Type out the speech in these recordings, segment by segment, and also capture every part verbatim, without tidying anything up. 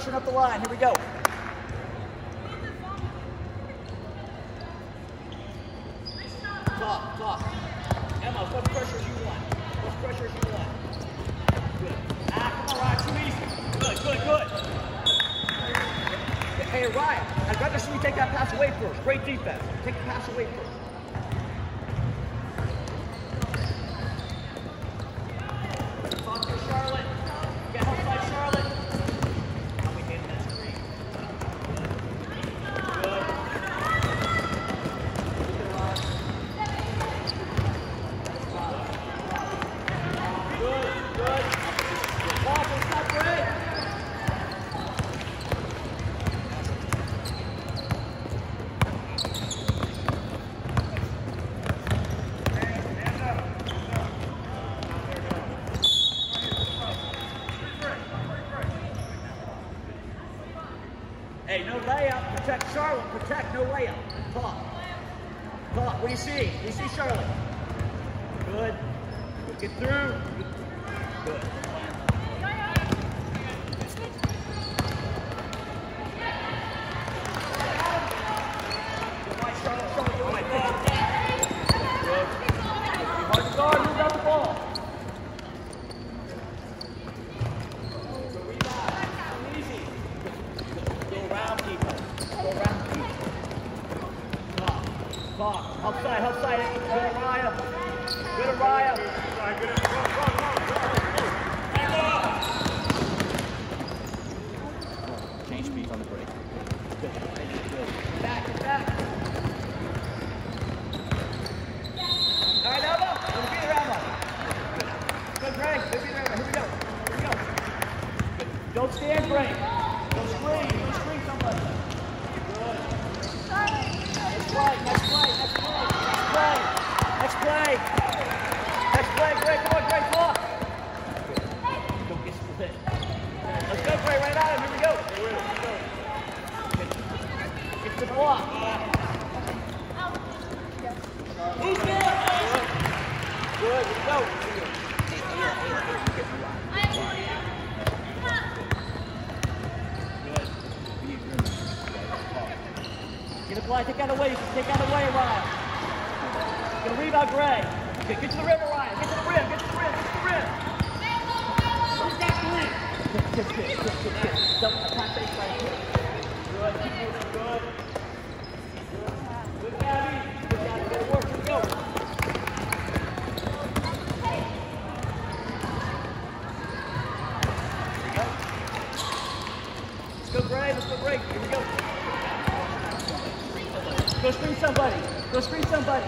pressuring up the line. Here we go. Talk, talk. Emma, what pressures you want? What pressures you want? Good. Ah, come on, Ryan, too easy. Good, good, good. Hey, Ryan, I'd rather see you take that pass away first. Great defense. Take the pass away first. Talk to Charlotte. Get help by Charlotte. How we hit that screen. Good. Good, good. Ball, it's not great. Hey, no layup. Protect Charlotte. Protect, no layup. Talk. Talk. What do you see? Do you see Charlotte? Good. Get through. Good. Hard to guard. Move out the ball. Outside, outside. Good Araya. Good Araya. Change speeds on the break. Good. Back, back. All right, Elba. Let's beat around one. Good, Greg. Let's beat around one. Here we go. Here we go. Good. Don't stand, Greg. Don't screen. Don't screen somebody. Good. Next play, next play, next play. Next play. Next play, Greg. Come on, Greg, block. Don't get split. Let's go, Greg. Right at him. Here we go. Get the block. Who's there? Good. Here we go. Good. Get a play. Take that away. Take that away, Ryan. Get a rebound, Gray. Okay, get to the rim, Ryan. Get to the rim. Get to the rim. Get to the rim. Who's got the rim? Good, good, good, good, good, good. Double attack base right here. Good. Keep moving. Good. Good. Good, Gabby. Good, Gabby. Good work. Here we go. Here we go. Let's go, Gray. Let's go, Gray. Here we go. Go screen somebody. Go screen somebody.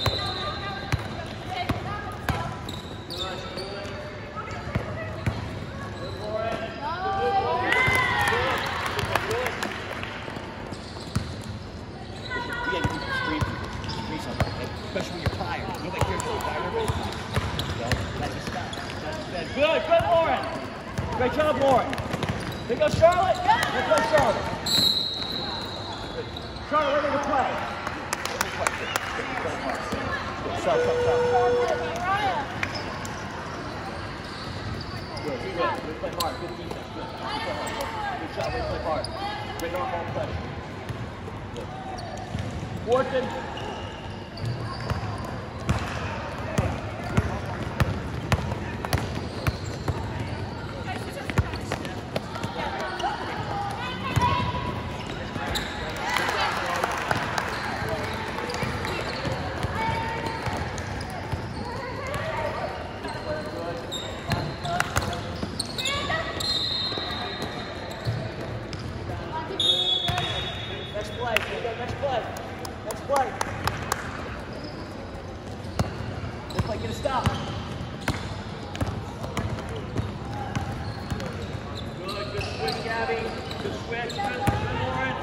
Especially when you're tired. You make your goal, tired. Let me stop. Good, good, Lauren. Great job, Lauren. There goes Charlotte. Let's go, Charlotte. Charlotte, ready to play. Stop, stop, stop. Good, good. We play hard. Good defense. Good. Good job. We play hard. Great arm ball pressure. Good. Wharton. Get a stop. Good, good switch, Gabby. Good switch. Good, good, Lauren.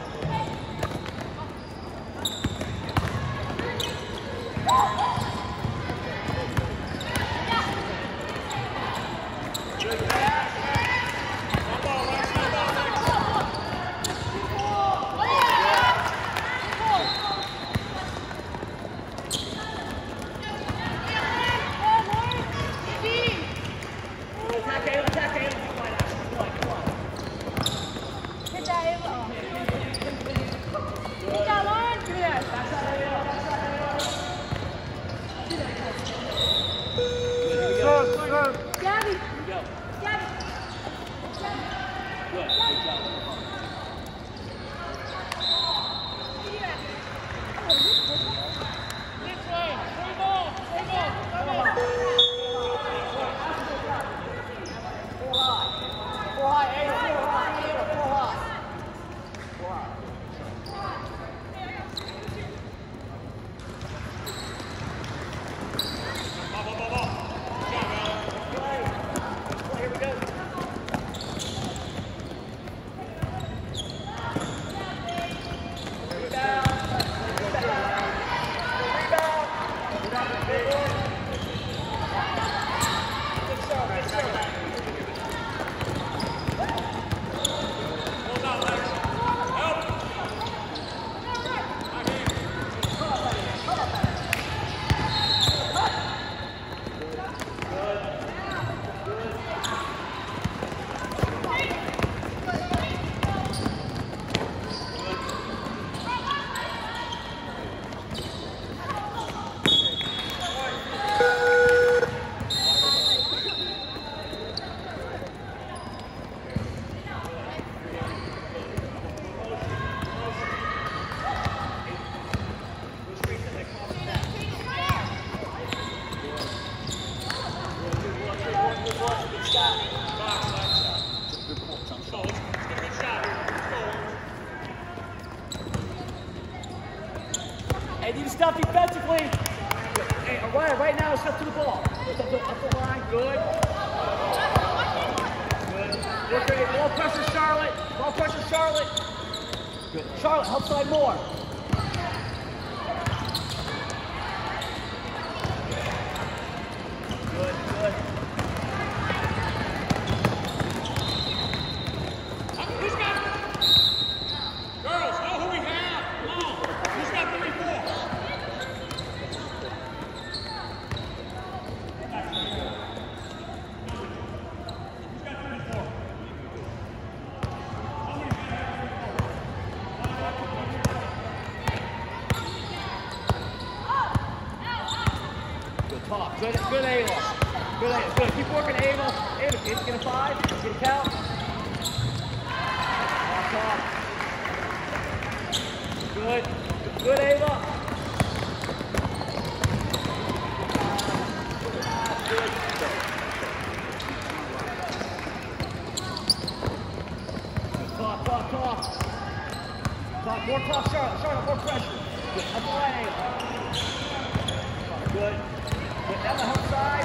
Good pass. Gabby. Here we go. Gabby. Good. Good job. This way. Three ball. Three ball. Come on. Four high. Four high. Eight. Four high. Eight. Four high. Four high. Here we go. Hey, need to stop defensively. Hey, Ryan, right now, step to the ball. Up the, up the line, good. Good. Look at it. Ball pressure, Charlotte. Ball pressure, Charlotte. Good. Charlotte, help side more. Good, good. Who's got it? Girls, know who we have. Come on. Who's got three, four? Top. Good, good Ayla. Good Ayla. Good. Keep working Ayla. Ayla, get, get a five. Get a count. Off top. Good. Good Ayla. Good. Top, top, top. Top, more top, Charlotte. Charlotte, more pressure. Good. Up the line, Ayla. Good. Good. Down the help side.